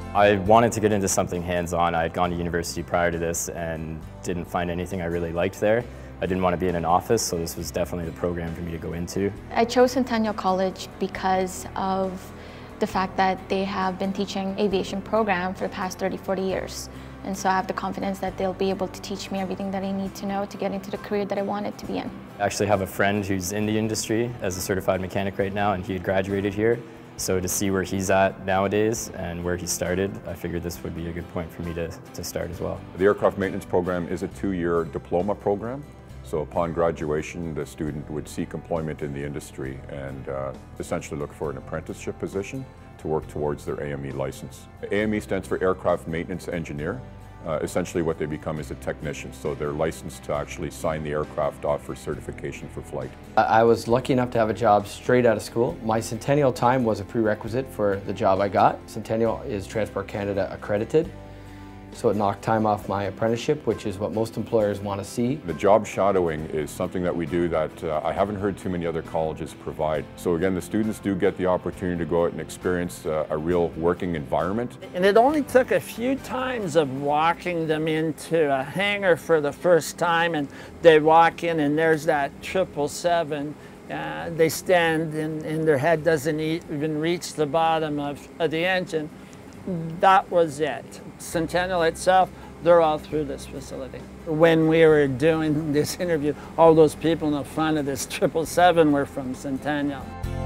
I wanted to get into something hands-on. I had gone to university prior to this and didn't find anything I really liked there. I didn't want to be in an office, so this was definitely the program for me to go into. I chose Centennial College because of the fact that they have been teaching aviation program for the past 30-40 years. And so I have the confidence that they'll be able to teach me everything that I need to know to get into the career that I wanted to be in. I actually have a friend who's in the industry as a certified mechanic right now, and he had graduated here. So to see where he's at nowadays and where he started, I figured this would be a good point for me to start as well. The aircraft maintenance program is a 2-year diploma program. So upon graduation, the student would seek employment in the industry and essentially look for an apprenticeship position to work towards their AME license. AME stands for Aircraft Maintenance Engineer. Essentially what they become is a technician, so they're licensed to actually sign the aircraft off for certification for flight. I was lucky enough to have a job straight out of school. My Centennial time was a prerequisite for the job I got. Centennial is Transport Canada accredited, so it knocked time off my apprenticeship, which is what most employers want to see. The job shadowing is something that we do that I haven't heard too many other colleges provide. So again, the students do get the opportunity to go out and experience a real working environment. And it only took a few times of walking them into a hangar for the first time, and they walk in and there's that 777. They stand and their head doesn't even reach the bottom of the engine. That was it. Centennial itself, they're all through this facility. When we were doing this interview, all those people in the front of this 777 were from Centennial.